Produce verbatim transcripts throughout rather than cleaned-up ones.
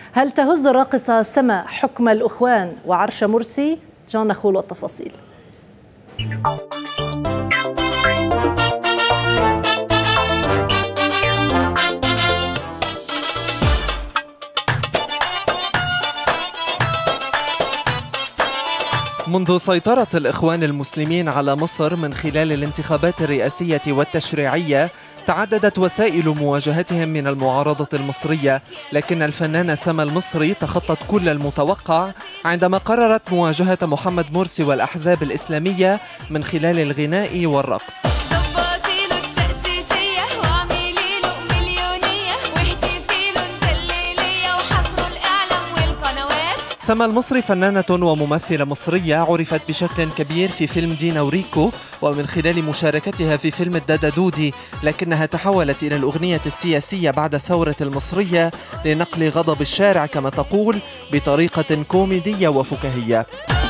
هل تهز الراقصة سما حكم الأخوان وعرش مرسي؟ جان نخول والتفاصيل. منذ سيطرة الإخوان المسلمين على مصر من خلال الانتخابات الرئاسية والتشريعية تعددت وسائل مواجهتهم من المعارضة المصرية، لكن الفنانة سما المصري تخطت كل المتوقع عندما قررت مواجهة محمد مرسي والأحزاب الإسلامية من خلال الغناء والرقص. سما المصري فنانة وممثلة مصرية عرفت بشكل كبير في فيلم دينا وريكو ومن خلال مشاركتها في فيلم الدادا دودي، لكنها تحولت إلى الأغنية السياسية بعد الثورة المصرية لنقل غضب الشارع كما تقول بطريقة كوميدية وفكاهية.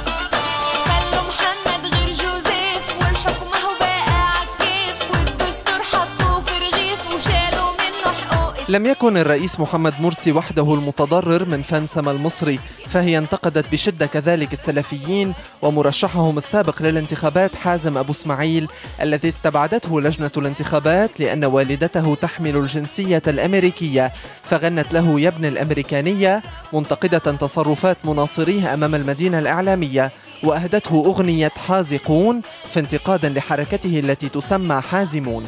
لم يكن الرئيس محمد مرسي وحده المتضرر من فن سما المصري، فهي انتقدت بشدة كذلك السلفيين ومرشحهم السابق للانتخابات حازم أبو اسماعيل الذي استبعدته لجنة الانتخابات لأن والدته تحمل الجنسية الأمريكية، فغنت له يا ابن الأمريكانية منتقدة تصرفات مناصريه أمام المدينة الإعلامية، وأهدته أغنية حازقون في انتقادا لحركته التي تسمى حازمون.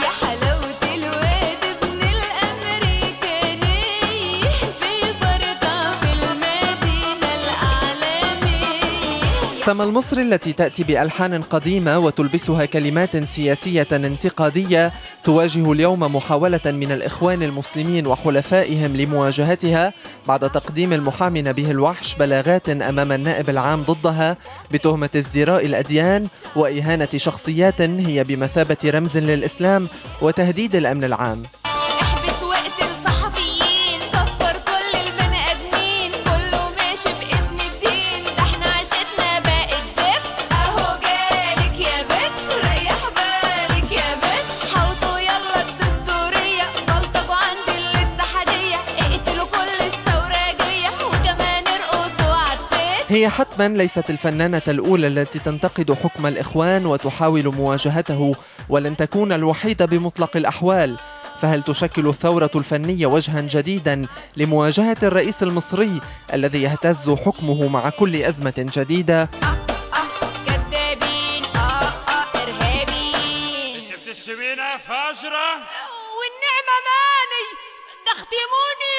سما المصري التي تأتي بألحان قديمة وتلبسها كلمات سياسية انتقادية تواجه اليوم محاولة من الإخوان المسلمين وحلفائهم لمواجهتها بعد تقديم المحامي نبيه الوحش بلاغات أمام النائب العام ضدها بتهمة ازدراء الأديان وإهانة شخصيات هي بمثابة رمز للإسلام وتهديد الأمن العام. هي حتما ليست الفنانة الأولى التي تنتقد حكم الإخوان وتحاول مواجهته، ولن تكون الوحيدة بمطلق الأحوال، فهل تشكل الثورة الفنية وجها جديدا لمواجهة الرئيس المصري الذي يهتز حكمه مع كل أزمة جديدة؟ كذابين إرهابيين انت بتشتمينا فاجرة والنعمة ماني تختموني